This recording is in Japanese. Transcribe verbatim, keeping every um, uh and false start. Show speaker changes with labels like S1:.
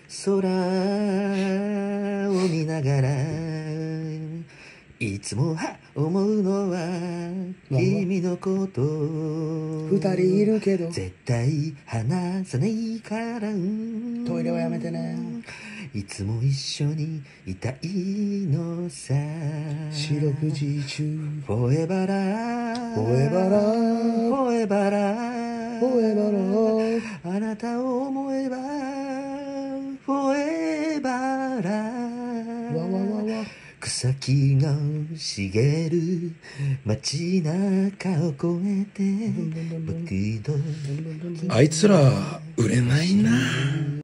S1: 空を見ながらいつもは思うのは君のこと
S2: 二人いるけど
S1: 絶対話さないから
S2: トイレはやめてね
S1: いつも一緒にいたいのさ
S2: 四六時中
S1: フォーエバラ
S2: フォーエバラ
S1: フォーエバラ
S2: フォーエバラ
S1: あなたを思えばフォーエバラ
S2: わわわわ
S1: 草木が茂る街中を越えて僕と
S3: あいつら売れないな。